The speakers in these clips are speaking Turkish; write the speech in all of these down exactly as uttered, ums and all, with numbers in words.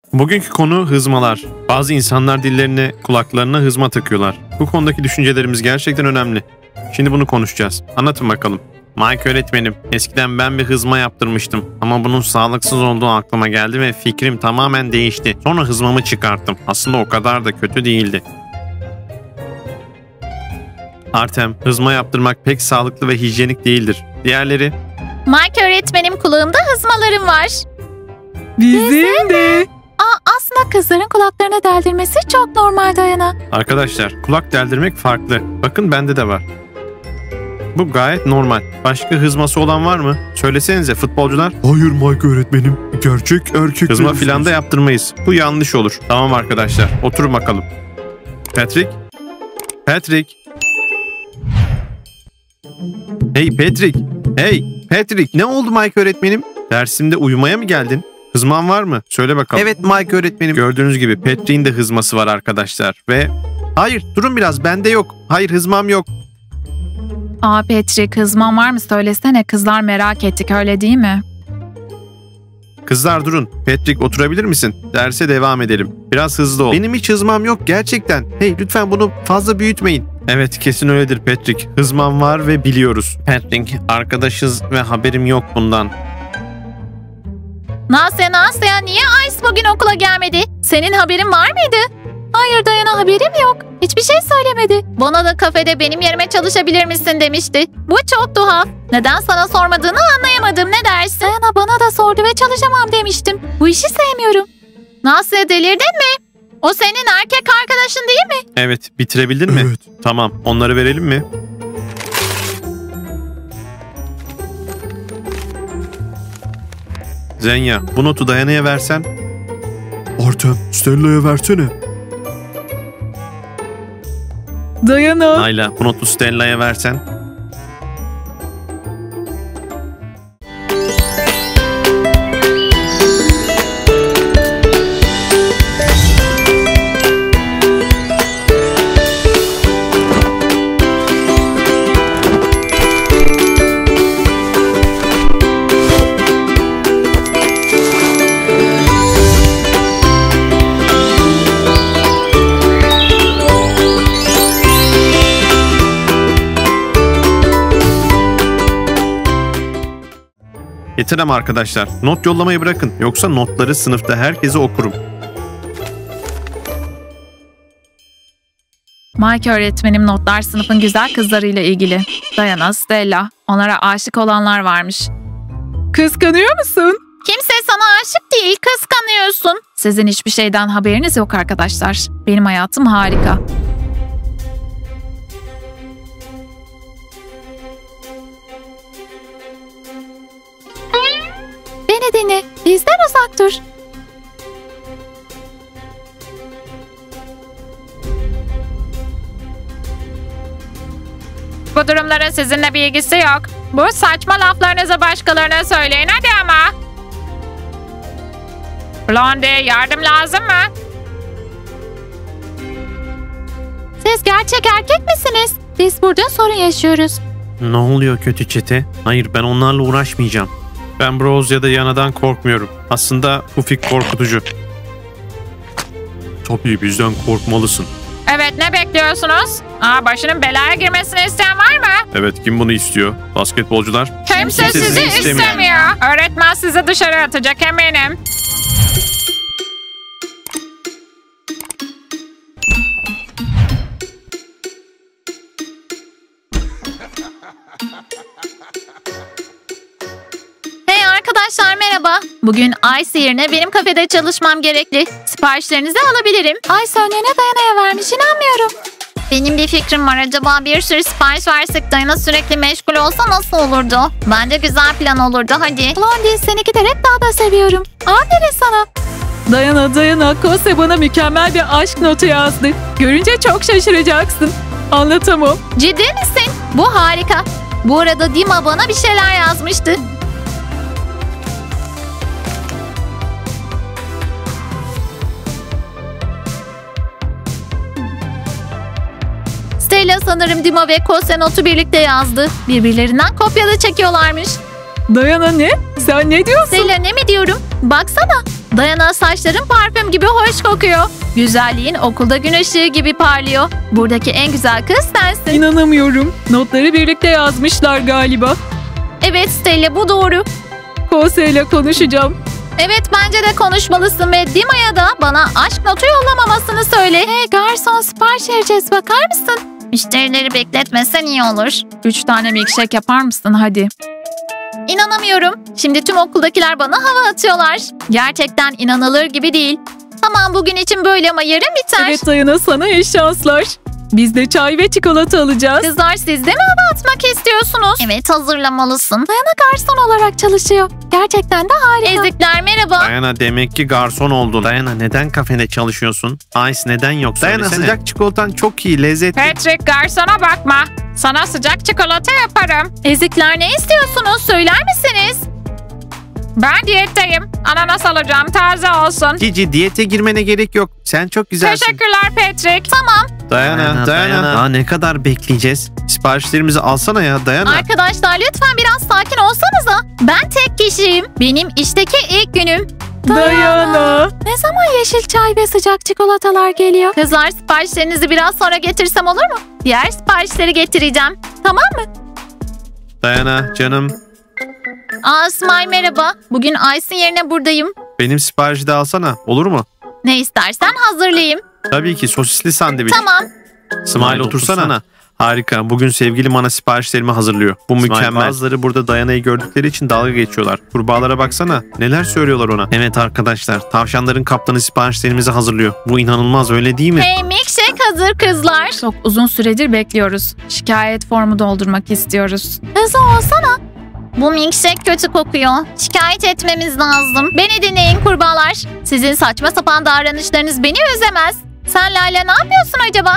Bugünkü konu hızmalar. Bazı insanlar dillerine, kulaklarına hızma takıyorlar. Bu konudaki düşüncelerimiz gerçekten önemli. Şimdi bunu konuşacağız. Anlatın bakalım. Mike öğretmenim, eskiden ben bir hızma yaptırmıştım. Ama bunun sağlıksız olduğu aklıma geldi ve fikrim tamamen değişti. Sonra hızmamı çıkarttım. Aslında o kadar da kötü değildi. Artem, hızma yaptırmak pek sağlıklı ve hijyenik değildir. Diğerleri? Mike öğretmenim, kulağımda hızmalarım var. Bizim de. Aa, aslında kızların kulaklarına deldirmesi çok normal Dayana. Arkadaşlar, kulak deldirmek farklı. Bakın bende de var. Bu gayet normal. Başka hızması olan var mı? Söylesenize futbolcular. Hayır Mike öğretmenim. Gerçek erkek. Hızma filan da yaptırmayız. Bu yanlış olur. Tamam arkadaşlar. Oturun bakalım. Patrick. Patrick. Hey Patrick. Hey Patrick. Ne oldu Mike öğretmenim? Dersimde uyumaya mı geldin? Hızman var mı? Söyle bakalım. Evet Mike öğretmenim. Gördüğünüz gibi Patrick'in de hızması var arkadaşlar. Ve hayır durun biraz, bende yok. Hayır hızmam yok. Aa Patrick, hızman var mı söylesene, kızlar merak ettik, öyle değil mi? Kızlar durun. Patrick oturabilir misin? Derse devam edelim. Biraz hızlı ol. Benim hiç hızmam yok gerçekten. Hey lütfen bunu fazla büyütmeyin. Evet kesin öyledir Patrick. Hızmam var ve biliyoruz. Patrick arkadaşız ve haberim yok bundan. Nasya Nasya, niye Ice bugün okula gelmedi? Senin haberin var mıydı? Hayır Dayana, haberim yok. Hiçbir şey söylemedi. Bana da kafede benim yerime çalışabilir misin demişti. Bu çok tuhaf. Neden sana sormadığını anlayamadım, ne dersin? Dayana bana da sordu ve çalışamam demiştim. Bu işi sevmiyorum. Nasya, delirdin mi? O senin erkek arkadaşın değil mi? Evet, bitirebildin mi? Evet. Tamam, onları verelim mi? Zenya, bu notu Dayana'ya versen. Artem, Stella'ya versene. Dayana. Ayla, bu notu Stella'ya versen. Yeter ama arkadaşlar. Not yollamayı bırakın. Yoksa notları sınıfta herkese okurum. Mike öğretmenim, notlar sınıfın güzel kızlarıyla ilgili. Dayana, Stella, onlara aşık olanlar varmış. Kıskanıyor musun? Kimse sana aşık değil, kıskanıyorsun. Sizin hiçbir şeyden haberiniz yok arkadaşlar. Benim hayatım harika. Beni dinle, bizden uzak dur. Bu durumların sizinle bir ilgisi yok. Bu saçma laflarınızı başkalarına söyleyin hadi ama. Blondie, yardım lazım mı? Siz gerçek erkek misiniz? Biz burada sorun yaşıyoruz. Ne oluyor kötü çete? Hayır, ben onlarla uğraşmayacağım. Ben Bros ya da Yana'dan korkmuyorum. Aslında Pufik korkutucu. Tabii bizden korkmalısın. Evet, ne bekliyorsunuz? Aa, başının belaya girmesini isteyen var mı? Evet, kim bunu istiyor? Basketbolcular. Kimse Kimse sizi sizi istemiyor. istemiyor. Öğretmen sizi dışarı atacak eminim. Hey arkadaşlar, merhaba. Bugün Ice yerine benim kafede çalışmam gerekli. Siparişlerinizi alabilirim. Ice önlerine Dayana'ya vermiş, inanmıyorum. Benim bir fikrim var. Acaba bir sürü sipariş versek Dayana sürekli meşgul olsa nasıl olurdu? Bence güzel plan olurdu, hadi. Blondie, seni giderek daha da seviyorum. Aferin sana. Dayana, Dayana, Kose bana mükemmel bir aşk notu yazdı. Görünce çok şaşıracaksın. Anlatamam. Ciddi misin? Bu harika. Bu arada Dima bana bir şeyler yazmıştı. Stella sanırım Dima ve Kose notu birlikte yazdı. Birbirlerinden kopyala çekiyorlarmış. Dayana, ne? Sen ne diyorsun? Stella, ne mi diyorum? Baksana. Dayana, saçların parfüm gibi hoş kokuyor. Güzelliğin okulda gün ışığı gibi parlıyor. Buradaki en güzel kız sensin. İnanamıyorum. Notları birlikte yazmışlar galiba. Evet Stella, bu doğru. Kose ile konuşacağım. Evet, bence de konuşmalısın ve Dima'ya da bana aşk notu yollamamasını söyle. Hey garson, sipariş vereceğiz, bakar mısın? Müşterileri bekletmesen iyi olur. Üç tane milkshake yapar mısın hadi? İnanamıyorum. Şimdi tüm okuldakiler bana hava atıyorlar. Gerçekten inanılır gibi değil. Tamam, bugün için böyle ama yarın biter. Evet Dayana, sana iyi şanslar. Biz de çay ve çikolata alacağız. Kızlar, siz de mi hava atmak istiyorsunuz? Evet, hazırlamalısın. Dayana garson olarak çalışıyor. Gerçekten de harika. Ezikler merhaba. Dayana, demek ki garson oldun. Dayana, neden kafede çalışıyorsun? Ice neden yok? Dayana, Söylesene. sıcak çikolatan çok iyi, lezzetli. Patrick, garsona bakma. Sana sıcak çikolata yaparım. Ezikler, ne istiyorsunuz? Söyler misiniz? Ben diyetteyim. Ananas alacağım, taze olsun. Cici, diyete girmene gerek yok. Sen çok güzelsin. Teşekkürler Patrick. Tamam. Dayana, Dayana. Daha ne kadar bekleyeceğiz? Siparişlerimizi alsana ya, Dayana. Arkadaşlar, lütfen biraz sakin olsanıza. Ben tek kişiyim. Benim işteki ilk günüm. Dayana. Ne zaman yeşil çay ve sıcak çikolatalar geliyor? Kızlar, siparişlerinizi biraz sonra getirsem olur mu? Diğer siparişleri getireceğim. Tamam mı? Dayana, canım. Aa, Smile merhaba. Bugün Ice'ın yerine buradayım. Benim siparişi de alsana, olur mu? Ne istersen hazırlayayım. Tabii ki, sosisli sandviç. Tamam. Smile, otursana. Harika. Bugün sevgili bana siparişlerimi hazırlıyor. Bu mükemmel. Bazıları burada Dayana'yı gördükleri için dalga geçiyorlar. Kurbağalara baksana. Neler söylüyorlar ona. Evet arkadaşlar. Tavşanların kaptanı siparişlerimizi hazırlıyor. Bu inanılmaz, öyle değil mi? Hey, milkshake hazır kızlar. Çok uzun süredir bekliyoruz. Şikayet formu doldurmak istiyoruz. Hızlı olsana. Bu milkshake kötü kokuyor. Şikayet etmemiz lazım. Beni dinleyin kurbağalar. Sizin saçma sapan davranışlarınız beni üzemez. Sen Layla, ne yapıyorsun acaba?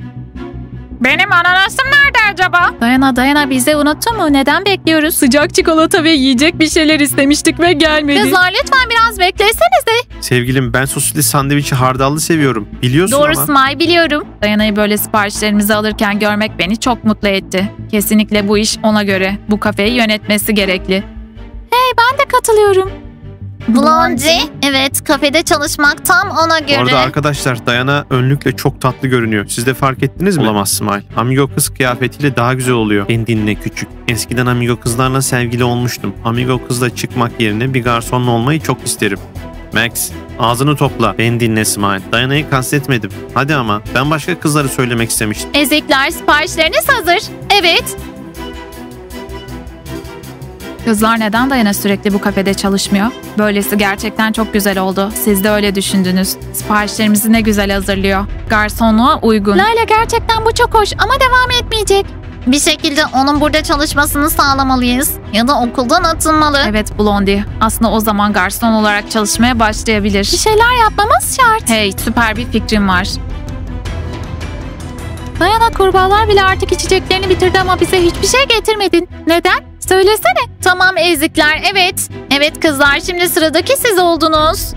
Benim ananasım nerede acaba? Dayana, Dayana, bizi unuttun mu? Neden bekliyoruz? Sıcak çikolata ve yiyecek bir şeyler istemiştik ve gelmedi. Kızlar, lütfen biraz beklesenize. Sevgilim, ben sosisli sandviçi hardallı seviyorum. Biliyorsun Doğru ama. Smile, biliyorum. Dayana'yı böyle siparişlerimizi alırken görmek beni çok mutlu etti. Kesinlikle bu iş ona göre. Bu kafeyi yönetmesi gerekli. Ben de katılıyorum. Blondie, evet, kafede çalışmak tam ona göre. Orada arkadaşlar, Dayana önlükle çok tatlı görünüyor. Siz de fark ettiniz mi? Olamaz Smile. Amigo kız kıyafetiyle daha güzel oluyor. Beni dinle küçük. Eskiden amigo kızlarla sevgili olmuştum. Amigo kızla çıkmak yerine bir garsonla olmayı çok isterim. Max, ağzını topla. Beni dinle Smile. Dayana'yı kastetmedim. Hadi ama, ben başka kızları söylemek istemiştim. Ezikler, siparişleriniz hazır. Evet. Kızlar, neden Dayana sürekli bu kafede çalışmıyor? Böylesi gerçekten çok güzel oldu. Siz de öyle düşündünüz. Siparişlerimizi ne güzel hazırlıyor. Garsonluğa uygun. Layla, gerçekten bu çok hoş ama devam etmeyecek. Bir şekilde onun burada çalışmasını sağlamalıyız. Ya da okuldan atılmalı. Evet Blondie. Aslında o zaman garson olarak çalışmaya başlayabilir. Bir şeyler yapmamız şart. Hey, süper bir fikrim var. Dayana, kurbağalar bile artık içeceklerini bitirdi ama bize hiçbir şey getirmedin. Neden? Söylesene. Tamam ezikler, evet. Evet kızlar, şimdi sıradaki siz oldunuz.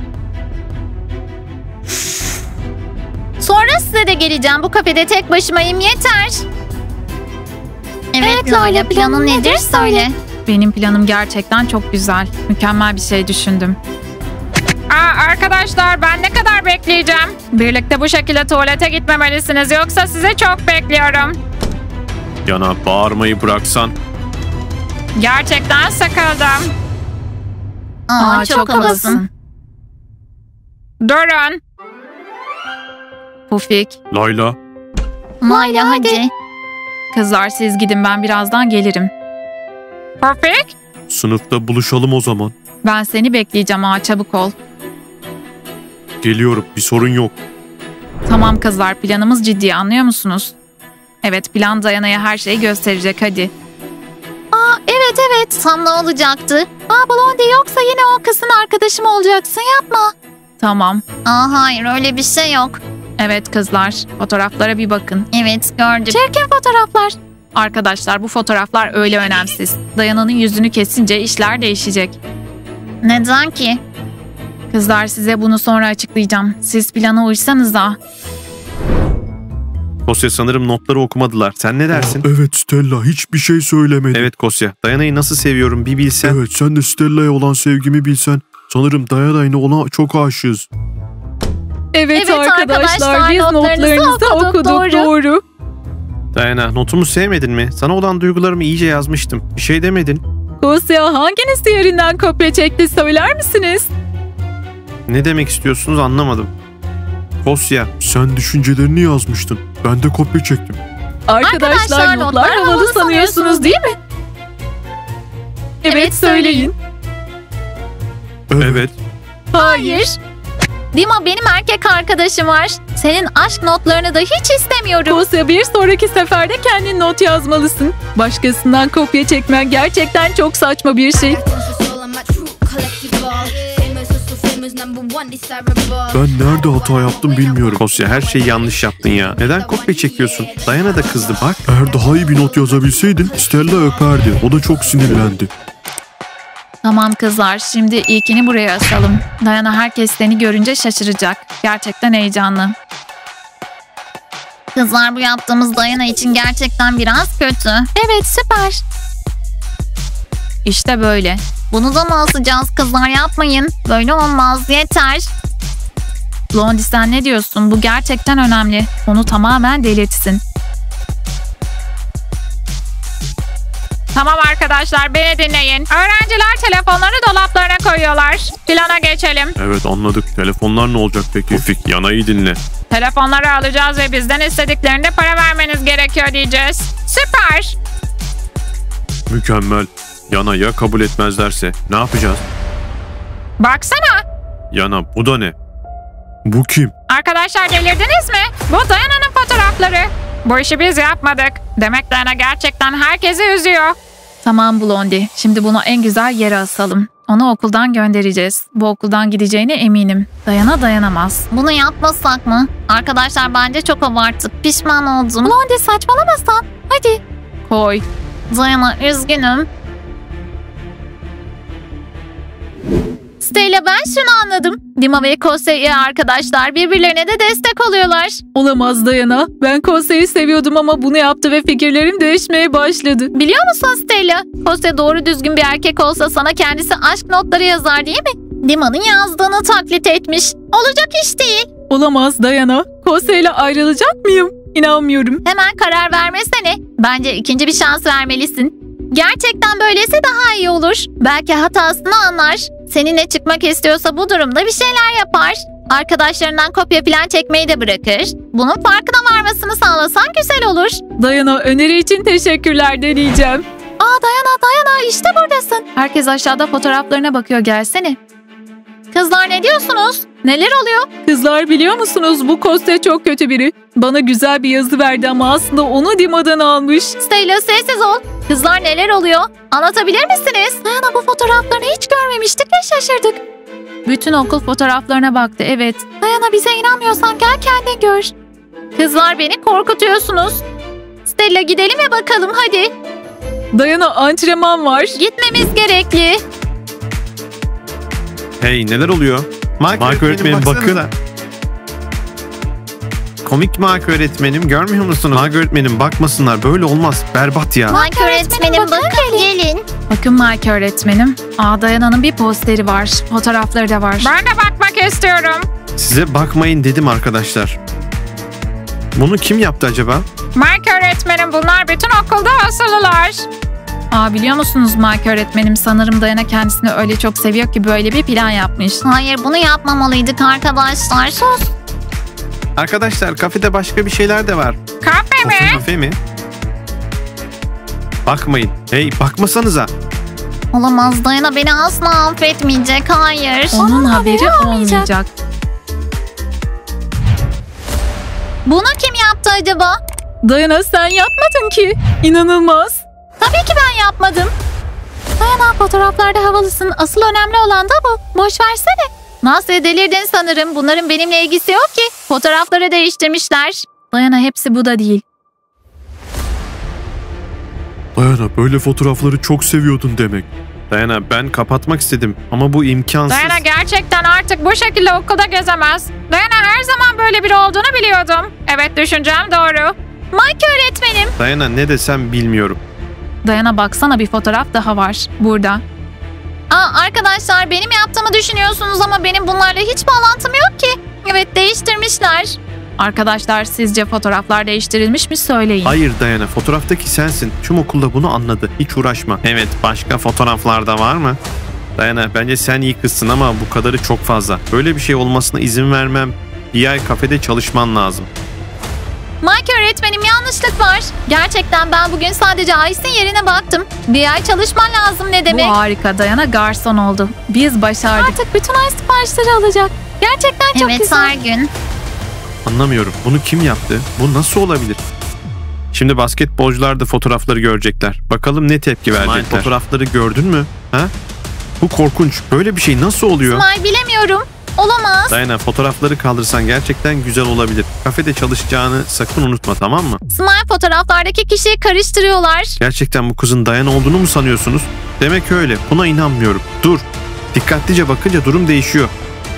Sonra size de geleceğim. Bu kafede tek başımayım, yeter. Evet, Evet Layla, planın nedir söyle. Benim planım gerçekten çok güzel. Mükemmel bir şey düşündüm. Aa, arkadaşlar, ben ne kadar bekleyeceğim? Birlikte bu şekilde tuvalete gitmemelisiniz, yoksa sizi çok bekliyorum. Yana, bağırmayı bıraksan. Gerçekten sıkıldım. Aa, çok, havasın. Durun. Pufik. Layla. Layla, hadi. Kızlar, siz gidin, ben birazdan gelirim. Pufik. Sınıfta buluşalım o zaman. Ben seni bekleyeceğim, ha, çabuk ol. Geliyorum, bir sorun yok. Tamam kızlar, planımız ciddi, anlıyor musunuz? Evet, plan Dayana'ya her şeyi gösterecek, hadi. Aa, evet evet, tam ne olacaktı? Aa, Blondie, yoksa yine o kızın arkadaşı mı olacaksın? Yapma. Tamam. Aa, hayır, öyle bir şey yok. Evet kızlar, fotoğraflara bir bakın. Evet, gördüm. Çirkin fotoğraflar. Arkadaşlar, bu fotoğraflar öyle önemsiz. Dayana'nın yüzünü kesince işler değişecek. Neden ki? Kızlar, size bunu sonra açıklayacağım. Siz plana uysanız da. Kosya, sanırım notları okumadılar. Sen ne dersin? Evet Stella, hiçbir şey söylemedi. Evet Kosya. Dayana'yı nasıl seviyorum bir bilsen. Evet, sen de Stella'ya olan sevgimi bilsen. Sanırım Dayana ile ona çok aşığız. Evet, Evet arkadaşlar, arkadaşlar, biz notlarınızı notlarınızı okuduk, okuduk, doğru. doğru. Dayana, notumu sevmedin mi? Sana olan duygularımı iyice yazmıştım. Bir şey demedin. Kosya hanginiz diğerinden kopya çekti söyler misiniz? Ne demek istiyorsunuz anlamadım. Kosya, Sen düşüncelerini yazmıştın. Ben de kopya çektim. Arkadaşlar, Arkadaşlar, notlar notlar havalı havalı sanıyorsunuz değil mi? Evet, Evet, söyleyin. evet. Hayır. Dima benim erkek arkadaşım var. Senin aşk notlarını da hiç istemiyorum. Kosya bir sonraki seferde kendin not yazmalısın. Başkasından kopya çekmen gerçekten çok saçma bir şey. Ben nerede hata yaptım bilmiyorum. Kosya, her şeyi yanlış yaptın ya. Neden kopya çekiyorsun? Dayana da kızdı bak. Eğer daha iyi bir not yazabilseydin Stella öperdi. O da çok sinirlendi. Tamam kızlar, şimdi ilkini buraya asalım. Dayana herkes seni görünce şaşıracak. Gerçekten heyecanlı. Kızlar, bu yaptığımız Dayana için gerçekten biraz kötü. Evet, süper. İşte böyle. Bunu da mı asacağız kızlar, yapmayın. Böyle olmaz, yeter. Blondie, sen ne diyorsun? Bu gerçekten önemli. Onu tamamen delirtsin. Tamam arkadaşlar, beni dinleyin. Öğrenciler telefonları dolaplarına koyuyorlar. Plana geçelim. Evet anladık. Telefonlar ne olacak peki? Tevfik, Yana'yı dinle. Telefonları alacağız ve bizden istediklerinde para vermeniz gerekiyor diyeceğiz. Süper. Mükemmel. Yana ya kabul etmezlerse ne yapacağız? Baksana. Yana, bu da ne? Bu kim? Arkadaşlar, delirdiniz mi? Bu Dayana'nın fotoğrafları. Bu işi biz yapmadık. Demek Dayana gerçekten herkesi üzüyor. Tamam Blondie, şimdi bunu en güzel yere asalım. Onu okuldan göndereceğiz. Bu okuldan gideceğine eminim. Dayana dayanamaz. Bunu yapmasak mı? Arkadaşlar, bence çok abarttık. Pişman oldum. Blondie, saçmalamasan. Hadi. Koy. Dayana, üzgünüm. Stella, ben şunu anladım. Dima ve Kosya arkadaşlar birbirlerine de destek oluyorlar. Olamaz Dayana. Ben Kosya'yı seviyordum ama bunu yaptı ve fikirlerim değişmeye başladı. Biliyor musun Stella? Kosya doğru düzgün bir erkek olsa sana kendisi aşk notları yazar değil mi? Dima'nın yazdığını taklit etmiş. Olacak iş değil. Olamaz Dayana. Kosya ile ayrılacak mıyım? İnanmıyorum. Hemen karar vermesene. Bence ikinci bir şans vermelisin. Gerçekten böylesi daha iyi olur. Belki hatasını anlar. Seninle çıkmak istiyorsa bu durumda bir şeyler yapar. Arkadaşlarından kopya falan çekmeyi de bırakır. Bunun farkına varmasını sağlasan güzel olur. Dayana, öneri için teşekkürler, deneyeceğim. Aa, Dayana, Dayana, işte buradasın. Herkes aşağıda fotoğraflarına bakıyor, gelsene. Kızlar, ne diyorsunuz? Neler oluyor? Kızlar, biliyor musunuz, bu Kosya çok kötü biri. Bana güzel bir yazı verdi ama aslında onu Dima'dan almış. Stella, sessiz ol. Kızlar, neler oluyor? Anlatabilir misiniz? Dayana, bu fotoğraflarını hiç görmemiştik ve şaşırdık. Bütün okul fotoğraflarına baktı, evet. Dayana, bize inanmıyorsan gel kendin gör. Kızlar, beni korkutuyorsunuz. Stella, gidelim ve bakalım hadi. Dayana, antrenman var. Gitmemiz gerekli. Hey, neler oluyor? Mike, Mike öğretmenim, bakın. Komik Mike öğretmenim, görmüyor musunuz? Mike öğretmenim, bakmasınlar, böyle olmaz. Berbat ya. Mike öğretmenim, bakın gelin. Bakın Mike öğretmenim. Aa, Dayana'nın bir posteri var. Fotoğrafları da var. Ben de bakmak istiyorum. Size bakmayın dedim arkadaşlar. Bunu kim yaptı acaba? Mike öğretmenim, bunlar bütün okulda asılılar. Aa, biliyor musunuz Mike öğretmenim, sanırım Dayana kendisini öyle çok seviyor ki böyle bir plan yapmış. Hayır, bunu yapmamalıydık arkadaşlar. Sus. Arkadaşlar, kafede başka bir şeyler de var. Kafe mi? Kafe mi? Bakmayın. Hey, bakmasanıza. Olamaz, Dayana beni asla affetmeyecek, hayır. Onun, haberi olmayacak. Bunu kim yaptı acaba? Dayana, sen yapmadın ki. İnanılmaz. Tabii ki ben yapmadım. Dayana, fotoğraflarda havalısın. Asıl önemli olan da bu. Boş versene. Nasıl, delirdin sanırım. Bunların benimle ilgisi yok ki. Fotoğrafları değiştirmişler. Dayana, hepsi bu da değil. Dayana, böyle fotoğrafları çok seviyordun demek. Dayana, ben kapatmak istedim ama bu imkansız. Dayana gerçekten artık bu şekilde okulda gezemez. Dayana her zaman böyle biri olduğunu biliyordum. Evet, düşüncem doğru. Mike öğretmenim. Dayana, ne desem bilmiyorum. Dayana, baksana, bir fotoğraf daha var. Burada. Aa, arkadaşlar benim yaptığımı düşünüyorsunuz ama benim bunlarla hiç bağlantım yok ki. Evet, değiştirmişler. Arkadaşlar sizce fotoğraflar değiştirilmiş mi söyleyin. Hayır Dayana, fotoğraftaki sensin. Tüm okulda bunu anladı. Hiç uğraşma. Evet, başka fotoğraflarda var mı? Dayana, bence sen iyi kızsın ama bu kadarı çok fazla. Böyle bir şey olmasına izin vermem. Bir ay kafede çalışman lazım. Mike öğretmenim, yanlışlık var. Gerçekten ben bugün sadece Ice'in yerine baktım. Bir ay çalışman lazım ne demek? Bu harika, Dayana garson oldu. Biz başardık. Artık bütün Ice siparişleri alacak. Gerçekten çok Evet, güzel. her gün. Anlamıyorum. Bunu kim yaptı? Bu nasıl olabilir? Şimdi basketbolcular da fotoğrafları görecekler. Bakalım ne tepki verecekler. Fotoğrafları gördün mü? Ha? Bu korkunç. Böyle bir şey nasıl oluyor? Smile, bilemiyorum. Olamaz. Dayana, fotoğrafları kaldırsan gerçekten güzel olabilir. Kafede çalışacağını sakın unutma, tamam mı? Smile, fotoğraflardaki kişiyi karıştırıyorlar. Gerçekten bu kızın Dayana olduğunu mu sanıyorsunuz? Demek öyle. Buna inanmıyorum. Dur. Dikkatlice bakınca durum değişiyor.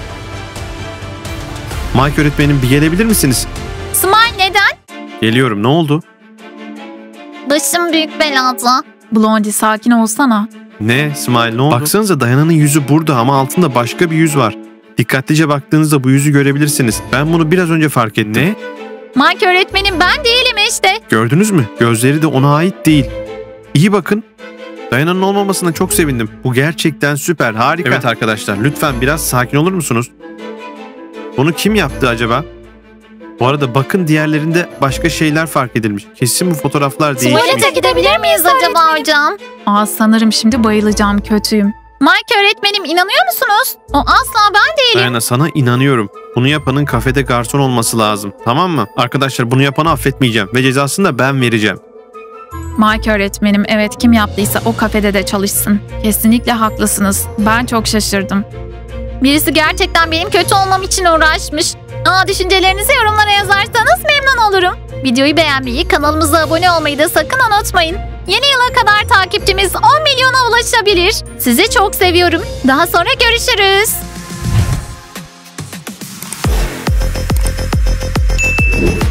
Mike öğretmenim, bir gelebilir misiniz? Smile, neden? Geliyorum. Ne oldu? Başım büyük belada. Blondie, sakin olsana. Ne? Smile, ne oldu? Baksanıza, Dayana'nın yüzü burada ama altında başka bir yüz var. Dikkatlice baktığınızda bu yüzü görebilirsiniz. Ben bunu biraz önce fark ettim. Ne? Mike öğretmenim, ben değilim işte. Gördünüz mü? Gözleri de ona ait değil. İyi bakın. Dayana'nın olmamasına çok sevindim. Bu gerçekten süper, harika. Evet arkadaşlar, lütfen biraz sakin olur musunuz? Bunu kim yaptı acaba? Bu arada bakın, diğerlerinde başka şeyler fark edilmiş. Kesin bu fotoğraflar değişmiş. Tuvalete gidebilir miyiz acaba hocam? Aa, sanırım şimdi bayılacağım, kötüyüm. Mike öğretmenim, inanıyor musunuz? O asla ben değilim. Dayana, sana inanıyorum. Bunu yapanın kafede garson olması lazım. Tamam mı? Arkadaşlar, bunu yapanı affetmeyeceğim ve cezasını da ben vereceğim. Mike öğretmenim, evet, kim yaptıysa o kafede de çalışsın. Kesinlikle haklısınız. Ben çok şaşırdım. Birisi gerçekten benim kötü olmam için uğraşmış. Aa, düşüncelerinizi yorumlara yazarsanız memnun olurum. Videoyu beğenmeyi, kanalımıza abone olmayı da sakın unutmayın. Yeni yıla kadar takipçimiz on milyona ulaşabilir. Sizi çok seviyorum. Daha sonra görüşürüz.